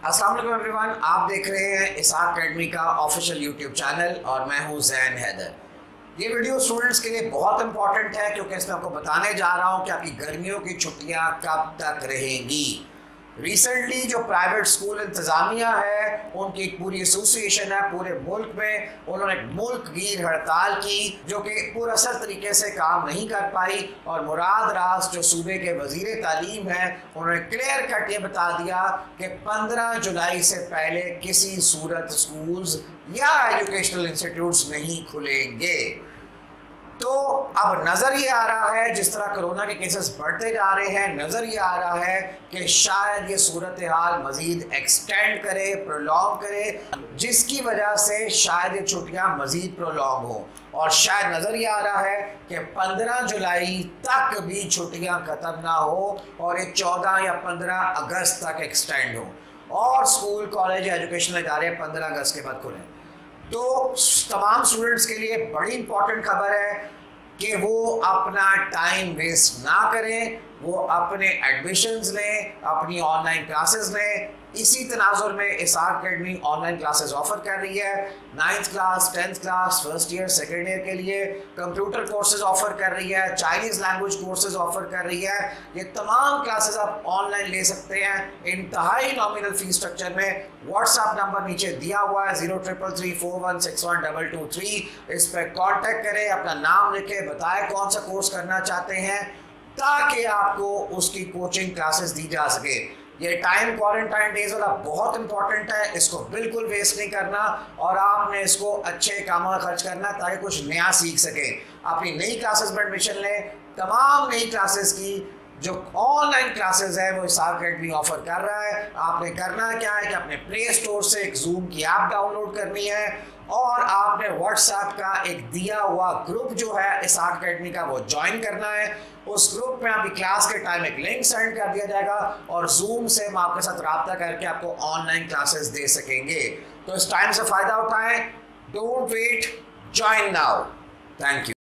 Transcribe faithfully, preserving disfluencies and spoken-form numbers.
अस्सलाम वालेकुम एवरीवन, आप देख रहे हैं इसाक अकेडमी का ऑफिशियल यूट्यूब चैनल और मैं हूं जैन हैदर। ये वीडियो स्टूडेंट्स के लिए बहुत इंपॉर्टेंट है क्योंकि इसमें आपको बताने जा रहा हूं कि आपकी गर्मियों की छुट्टियां कब तक रहेंगी। रिसेंटली जो प्राइवेट स्कूल इंतज़ामिया है उनकी एक पूरी एसोसिएशन है पूरे मुल्क में, उन्होंने एक मुल्क गिर हड़ताल की जो कि पुरअसर तरीके से काम नहीं कर पाई और मुराद रास जो सूबे के वजीर तालीम हैं उन्होंने क्लियर कट ये बता दिया कि पंद्रह जुलाई से पहले किसी सूरत स्कूल्स या एजुकेशनल इंस्टीट्यूट्स नहीं खुलेंगे। तो अब नज़र ये आ रहा है जिस तरह कोरोना के केसेस बढ़ते जा रहे हैं, नज़र ये आ रहा है कि शायद ये सूरत हाल मज़ीद एक्सटेंड करे, प्रोलॉन्ग करे, जिसकी वजह से शायद ये छुट्टियां मज़ीद प्रोलॉन्ग हो और शायद नज़र ये आ रहा है कि पंद्रह जुलाई तक भी छुट्टियां ख़त्म ना हो और ये चौदह या पंद्रह अगस्त तक एक्सटेंड हो और स्कूल कॉलेज एजुकेशनल इदारे पंद्रह अगस्त के बाद खुलें। तो तमाम स्टूडेंट्स के लिए बड़ी इंपॉर्टेंट खबर है कि वो अपना टाइम वेस्ट ना करें, वो अपने एडमिशन्स लें, अपनी ऑनलाइन क्लासेस लें। इसी तनाजुर में Isaac academy online classes offer कर रही है। Ninth class, tenth class, first year, second year के लिए कंप्यूटर कोर्सेज ऑफर कर रही है, चाइनीज़ लैंग्वेज कोर्सेज ऑफर कर रही है। ये तमाम क्लासेस आप ऑनलाइन ले सकते हैं इंतहाई नॉमिनल फी स्ट्रक्चर में। व्हाट्सएप नंबर नीचे दिया हुआ है zero triple three four one six one double two three, इस पर कॉन्टेक्ट करें, अपना नाम लिखें, बताएं कौन सा कोर्स करना चाहते हैं ताकि आपको उसकी कोचिंग क्लासेस दी जा सके। ये टाइम क्वारंटाइन डेज वाला बहुत इंपॉर्टेंट है, इसको बिल्कुल वेस्ट नहीं करना और आपने इसको अच्छे कामों में खर्च करना ताकि कुछ नया सीख सकें। अपनी नई क्लासेस में एडमिशन लें। तमाम नई क्लासेस की जो ऑनलाइन क्लासेस है वो इसाक अकेडमी ऑफर कर रहा है। आपने करना क्या है कि अपने प्ले स्टोर से एक जूम की ऐप डाउनलोड करनी है और आपने व्हाट्सएप का एक दिया हुआ ग्रुप जो है इसाक अकेडमी का वो ज्वाइन करना है। उस ग्रुप में आपकी क्लास के टाइम एक लिंक सेंड कर दिया जाएगा और जूम से हम आपके साथ रब्ता करके आपको ऑनलाइन क्लासेस दे सकेंगे। तो इस टाइम से फ़ायदा उठाएं। Don't wait, join now. Thank you.